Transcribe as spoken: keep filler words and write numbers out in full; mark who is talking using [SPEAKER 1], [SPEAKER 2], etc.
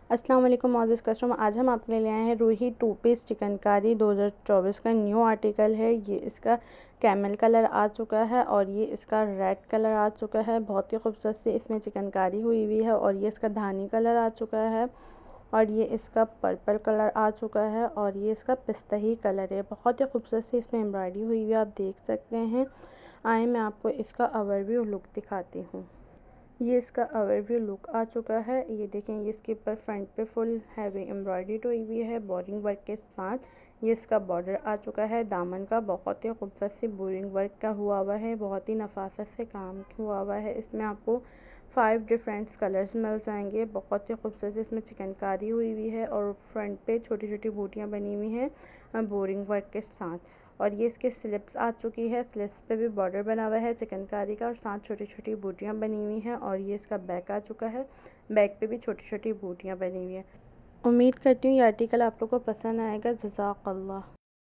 [SPEAKER 1] अस्सलाम वालेकुम मोअज़्ज़िज़ कस्टमर, आज हम आपके लिए ले आए हैं रूही टू पीस चिकनकारी दो हज़ार चौबीस का न्यू आर्टिकल है। ये इसका कैमल कलर आ चुका है और ये इसका रेड कलर आ चुका है। बहुत ही खूबसूरत सी इसमें चिकनकारी हुई हुई है और ये इसका धानी कलर आ चुका है और ये इसका पर्पल कलर आ चुका है और ये इसका पिस्ता ही कलर है। बहुत ही खूबसूरत सी इसमें एम्ब्रॉयडरी हुई हुई है, आप देख सकते हैं। आए मैं आपको इसका ओवरव्यू लुक दिखाती हूँ। ये इसका ओवरव्यू लुक आ चुका है। ये देखें, ये इसके ऊपर फ्रंट पे फुल हैवी एम्ब्रॉयडरी हुई हुई है बोरिंग वर्क के साथ। ये इसका बॉर्डर आ चुका है दामन का, बहुत ही खूबसूरत सी बोरिंग वर्क का हुआ हुआ है, बहुत ही नफासत से काम हुआ हुआ है। इसमें आपको फाइव डिफरेंट कलर्स मिल जाएंगे। बहुत ही खूबसूरत से इसमें चिकनकारी हुई हुई है और फ्रंट पे छोटी छोटी बूटियाँ बनी हुई हैं बोरिंग वर्क के साथ। और ये इसके स्लिप्स आ चुकी है, स्लिप्स पे भी बॉर्डर बना हुआ है चिकनकारी का और साथ छोटी छोटी बूटियाँ बनी हुई हैं। और ये इसका बैक आ चुका है, बैक पे भी छोटी छोटी बूटियाँ बनी हुई हैं। उम्मीद करती हूँ ये आर्टिकल आप लोग को पसंद आएगा। जज़ाकल्लाह।